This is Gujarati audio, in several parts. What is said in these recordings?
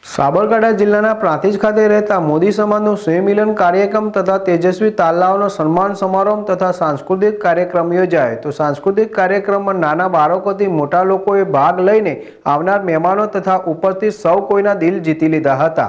સાબરકાંઠા જિલ્લાના પ્રાંતિજ ખાતે રહેતા મોદી સમાજનો સ્નેહમિલન કાર્યક્રમ તથા તેજસ્વી તારલાઓનો સન્માન સમારોહ તથા સાંસ્કૃતિક કાર્યક્રમ યોજાયો। તો સાંસ્કૃતિક કાર્યક્રમમાં નાના બાળકોથી મોટા લોકોએ ભાગ લઈને આવનાર મહેમાનો તથા ઉપસ્થિત સૌ કોઈના દિલ જીતી લીધા હતા।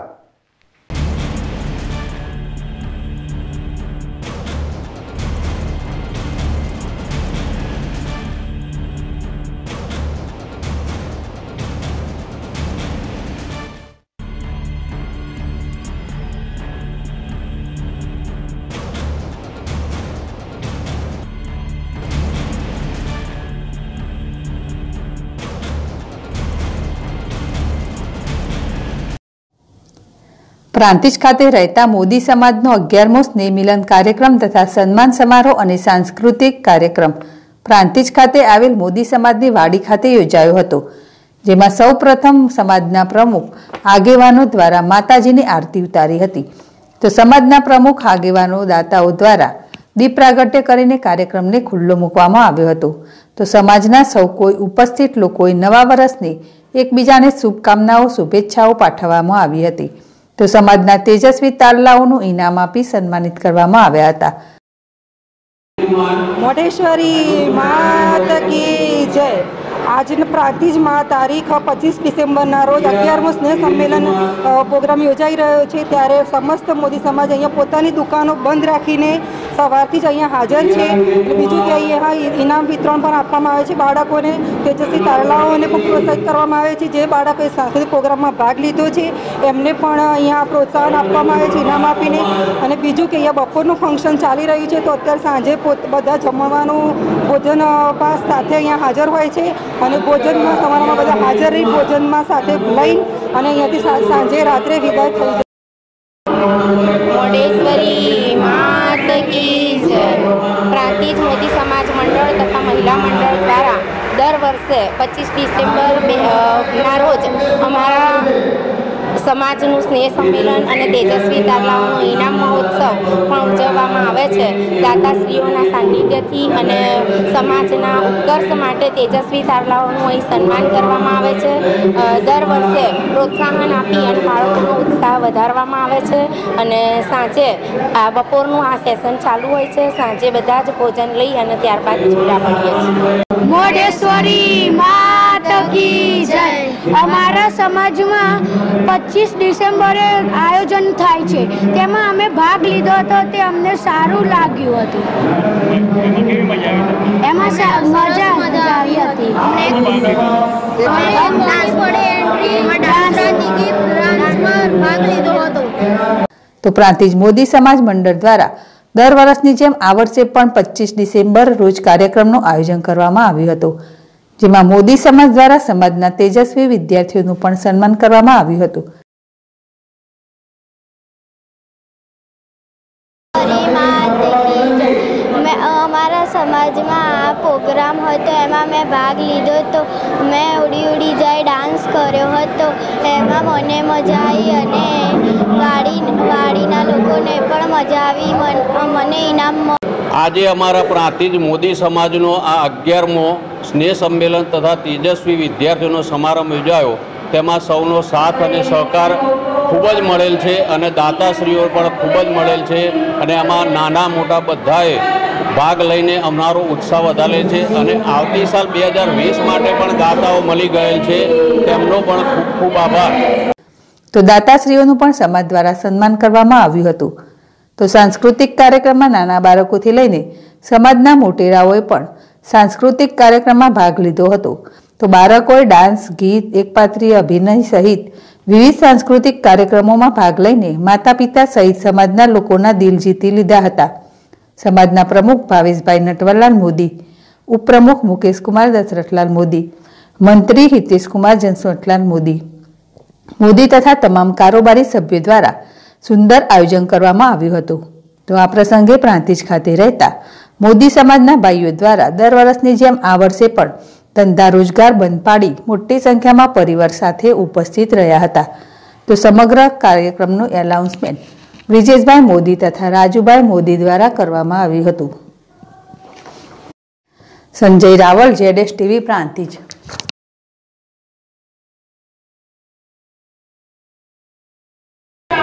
પ્રાંતિજ ખાતે રહેતા મોદી સમાજનો 11મો સ્નેહ મિલન કાર્યક્રમ તથા સન્માન સમારોહ અને સાંસ્કૃતિક કાર્યક્રમ પ્રાંતિજ ખાતે આવેલ મોદી સમાજની વાડી ખાતે યોજાયો હતો, જેમાં સૌ પ્રથમ સમાજના પ્રમુખ આગેવાનો દ્વારા માતાજીની આરતી ઉતારી હતી। તો સમાજના પ્રમુખ આગેવાનો દાતાઓ દ્વારા દીપ પ્રાગટ્ય કરીને કાર્યક્રમને ખુલ્લો મૂકવામાં આવ્યો હતો। તો સમાજના સૌ કોઈ ઉપસ્થિત લોકોએ નવા વર્ષની એકબીજાને શુભકામનાઓ શુભેચ્છાઓ પાઠવવામાં આવી હતી। તો સમાજના તેજસ્વી તારલાઓનું ઇનામ આપી સન્માનિત કરવામાં આવ્યા હતા। મોઢેશ્વરી માત કી જય। આજના પ્રાંતિજમાં તારીખ 25 ડિસેમ્બરના રોજ 11મો સ્નેહ સંમેલન પ્રોગ્રામ યોજાઈ રહ્યો છે, ત્યારે સમસ્ત મોદી સમાજ અહીંયા પોતાની દુકાનો બંધ રાખીને સવારથી જ અહીંયા હાજર છે। બીજું કે અહીંયા ઇનામ વિતરણ પણ આપવામાં આવે છે બાળકોને, તેજસ્વી તારલાઓને પણ પ્રોત્સાહિત કરવામાં આવે છે। જે બાળકોએ સાંસ્કૃતિક પ્રોગ્રામમાં ભાગ લીધો છે એમને પણ અહીંયા પ્રોત્સાહન આપવામાં આવે છે ઇનામ આપીને। અને બીજું કે અહીંયા બપોરનું ફંક્શન ચાલી રહ્યું છે, તો અત્યારે સાંજે બધા જમવાનું ભોજન પાસ સાથે અહીંયા હાજર હોય છે અને ભોજનમાં સમારોહમાં બધા હાજર રહી ભોજનમાં સાથે લઈ અને અહીંયાથી સાંજે રાત્રે વિદાય થઈ જાય। મોઢેશ્વરી માત કી જય। પ્રાંતિજ મોદી સમાજ મંડળ તથા મહિલા મંડળ દ્વારા દર વર્ષે 25 ડિસેમ્બરના રોજ અમારા સમાજનું સ્નેહ સંમેલન અને તેજસ્વી તારલાઓનો ઇનામ મહોત્સવ પણ ઉજવવામાં આવે છે। દાતાશ્રીઓના સાનિધ્યથી અને સમાજના ઉત્કર્ષ માટે તેજસ્વી તારલાઓનું અહીં સન્માન કરવામાં આવે છે। દર વર્ષે પ્રોત્સાહન આપી અને બાળકોનો ઉત્સાહ વધારવામાં આવે છે અને સાંજે બપોરનું આ સેશન ચાલુ હોય છે। સાંજે બધા જ ભોજન લઈ અને ત્યારબાદ છૂટા પડીએ છીએ। મોઢેશ્વરી માત કી જય। અમારા સમાજમાં 25 ડિસેમ્બરે આયોજન થાય છે, તેમાં અમે ભાગ લીધો હતો, તે અમને સારું લાગ્યું હતું। એમાં મજા આવી હતી। તો પ્રાંતિજ મોદી સમાજ મંડળ દ્વારા દર વર્ષની જેમ આ વર્ષે પણ 25 ડિસેમ્બર રોજ કાર્યક્રમનું આયોજન કરવામાં આવ્યું હતું, જેમાં મોદી સમાજ દ્વારા સમાજના તેજસ્વી વિદ્યાર્થીઓનું પણ સન્માન કરવામાં આવ્યું હતું। અમારા સમાજમાં આ પ્રોગ્રામ હતો, એમાં મેં ભાગ લીધો હતો। મેં ઉડી ઉડી જાય ડાન્સ કર્યો હતો, એમાં મને મજા આવી અને વાડીના લોકોને પણ મજા આવી। મને ઇનામ આજે અમારા પ્રાંતિજ મોદી સમાજનો આ 11મો સ્નેહ સંમેલન તથા તેજસ્વી વિદ્યાર્થીઓનો સમારંભ યોજાયો। તેમાં સૌનો સાથ અને સહકાર ખૂબ જ મળેલ છે અને દાતાશ્રીઓ પણ ખૂબ જ મળેલ છે અને આમાં નાના મોટા બધાએ ભાગ લઈને અમારો ઉત્સાહ વધારે છે અને આવતી સાલ 2020 માટે પણ દાતાઓ મળી ગયેલ છે, તેમનો પણ ખૂબ ખૂબ આભાર। તો દાતાશ્રીઓનું પણ સમાજ દ્વારા સન્માન કરવામાં આવ્યું હતું। તો સાંસ્કૃતિક કાર્યક્રમમાં નાના બાળકોથી લઈને સમાજના મોટેરાઓએ પણ સાંસ્કૃતિક કાર્યક્રમમાં ભાગ લીધો હતો। તો બાળકોએ ડાન્સ, ગીત, એકપાત્રીય અભિનય સહિત વિવિધ સાંસ્કૃતિક કાર્યક્રમોમાં ભાગ લઈને માતા પિતા સહિત સમાજના લોકોના દિલ જીતી લીધા હતા। સમાજના પ્રમુખ ભાવેશભાઈ નટવરલાલ મોદી, ઉપપ્રમુખ મુકેશકુમાર દશરથલાલ મોદી, મંત્રી હિતેશકુમાર જસવંતલાલ મોદી તથા તમામ કારોબારી સભ્યો દ્વારા સુંદર આયોજન કરવામાં આવ્યું હતું। તો આ પ્રસંગે પ્રાંતિજ ખાતે રહેતા મોદી સમાજના ભાઈઓ દ્વારા દર વર્ષની જેમ આ વર્ષે પણ ધંધા રોજગાર બંધ પાડી મોટી સંખ્યામાં પરિવાર સાથે ઉપસ્થિત રહ્યા હતા। તો સમગ્ર કાર્યક્રમનું એનાઉન્સમેન્ટ બ્રિજેશભાઈ મોદી તથા રાજુભાઈ મોદી દ્વારા કરવામાં આવ્યું હતું। Sanjay Raval, ZS TV, Prantij.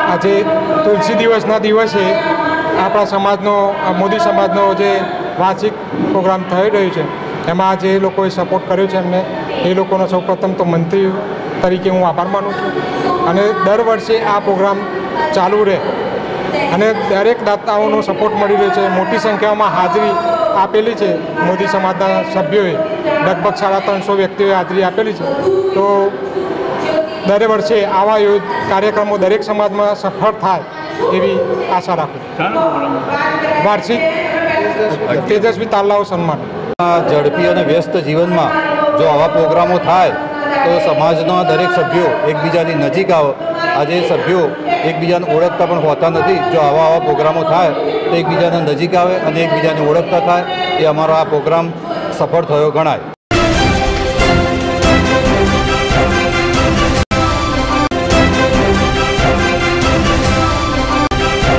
આજે તુલસી દિવસના દિવસે આપણા સમાજનો મોદી સમાજનો જે વાર્ષિક પ્રોગ્રામ થઈ રહ્યો છે એમાં જે લોકોએ સપોર્ટ કર્યો છે એમને એ લોકોનો સૌપ્રથમ તો મંત્રી તરીકે હું આભાર માનું છું અને દર વર્ષે આ પ્રોગ્રામ ચાલુ રહે અને દરેક દાતાઓનો સપોર્ટ મળી રહ્યો છે. મોટી સંખ્યામાં હાજરી આપેલી છે મોદી સમાજના સભ્યોએ, લગભગ 350 વ્યક્તિઓએ હાજરી આપેલી છે. તો દર વર્ષે આવા કાર્યક્રમો દરેક સમાજમાં સફળ થાય એવી આશા રાખું. વાર્ષિક તેજસ્વી તાલાઓ સન્માન. ઝડપી અને વ્યસ્ત જીવનમાં જો આવા પ્રોગ્રામો થાય તો સમાજના દરેક સભ્યો એકબીજાની નજીક આવે. આજે સભ્યો એકબીજાને ઓળખતા પણ હોતા નથી. જો આવા પ્રોગ્રામો થાય તો એકબીજાને નજીક આવે અને એકબીજાને ઓળખતા થાય. એ અમારો આ પ્રોગ્રામ સફળ થયો ગણાય.